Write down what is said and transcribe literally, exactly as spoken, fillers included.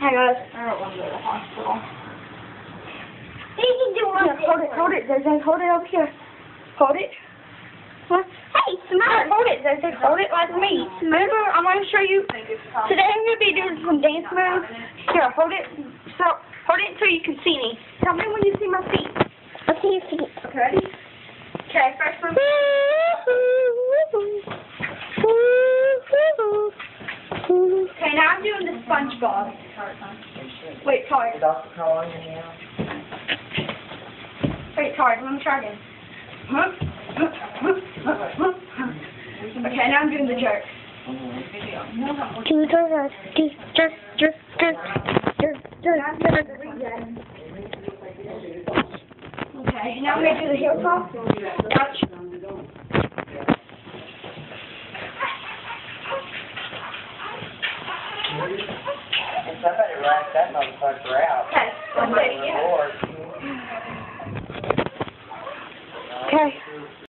Hi guys. I don't want to go to the hospital. You can do one. Yeah, hold it, hold it, Zay, hold it over here. Hold it. Huh? Hey, smart. Hold it, Zay, hold it like me. Remember, I'm going to show you. Today I'm going to be doing some dance moves. Here, hold it. So, hold it until you can see me. Tell me when you see my feet. I see your feet. Okay. Okay, first one. Okay, now I'm doing the SpongeBob. Wait, Todd. Wait, Todd, let me try again. Okay, now I'm doing the jerk. Two doors, just, just, just, just, just, just. Okay, now I'm going to do the heel toss. Watch. Somebody racked that motherfucker out. Okay, let's do it again.